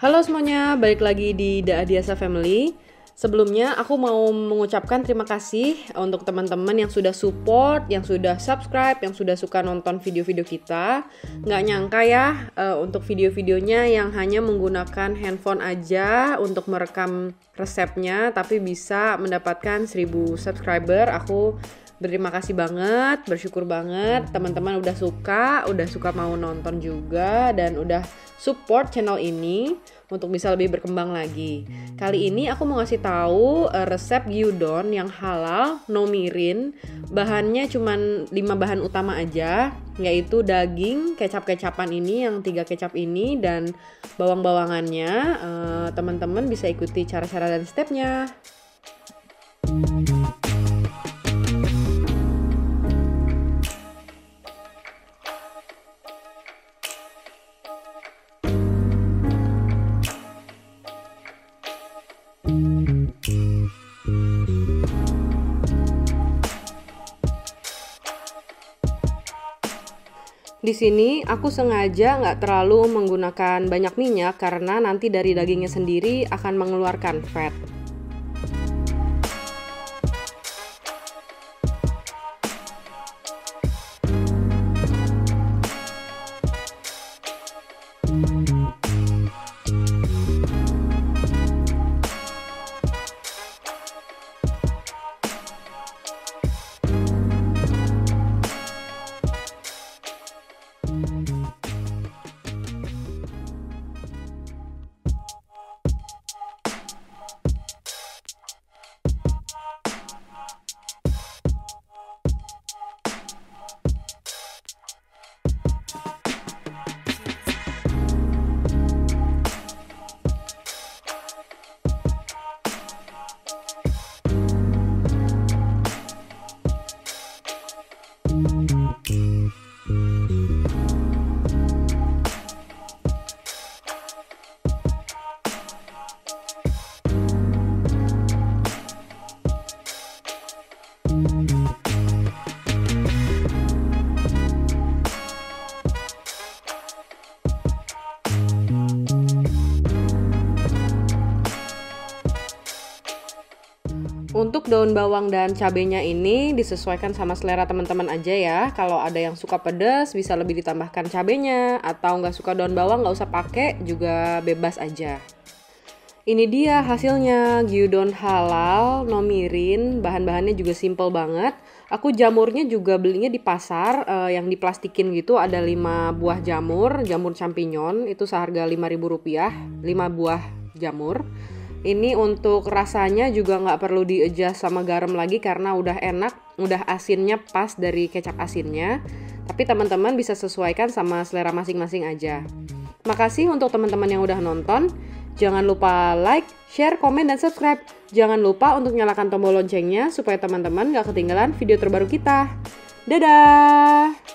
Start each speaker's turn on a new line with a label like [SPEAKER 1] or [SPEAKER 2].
[SPEAKER 1] Halo semuanya, balik lagi di The Adiasa Family. Sebelumnya aku mau mengucapkan terima kasih untuk teman-teman yang sudah support, yang sudah subscribe, yang sudah suka nonton video-video kita. Nggak nyangka ya untuk video-videonya yang hanya menggunakan handphone aja untuk merekam resepnya, tapi bisa mendapatkan 1000 subscriber. Aku berterima kasih banget, bersyukur banget teman-teman udah suka mau nonton juga dan udah support channel ini untuk bisa lebih berkembang lagi. Kali ini aku mau ngasih tahu resep gyudon yang halal, no mirin. Bahannya cuma 5 bahan utama aja, yaitu daging, kecap-kecapan ini yang 3 kecap ini dan bawang-bawangannya. Teman-teman bisa ikuti cara-cara dan stepnya. Di sini aku sengaja nggak terlalu menggunakan banyak minyak karena nanti dari dagingnya sendiri akan mengeluarkan fat. Untuk daun bawang dan cabenya ini disesuaikan sama selera teman-teman aja ya. Kalau ada yang suka pedas bisa lebih ditambahkan cabenya, atau nggak suka daun bawang nggak usah pakai, juga bebas aja. Ini dia hasilnya, gyudon halal, no mirin. Bahan-bahannya juga simple banget. Aku jamurnya juga belinya di pasar, yang diplastikin gitu, ada 5 buah jamur champignon, itu seharga Rp5.000, 5 buah jamur. Ini untuk rasanya juga nggak perlu di-adjust sama garam lagi karena udah enak, udah asinnya pas dari kecap asinnya. Tapi teman-teman bisa sesuaikan sama selera masing-masing aja. Makasih untuk teman-teman yang udah nonton. Jangan lupa like, share, komen, dan subscribe. Jangan lupa untuk nyalakan tombol loncengnya supaya teman-teman nggak ketinggalan video terbaru kita. Dadah!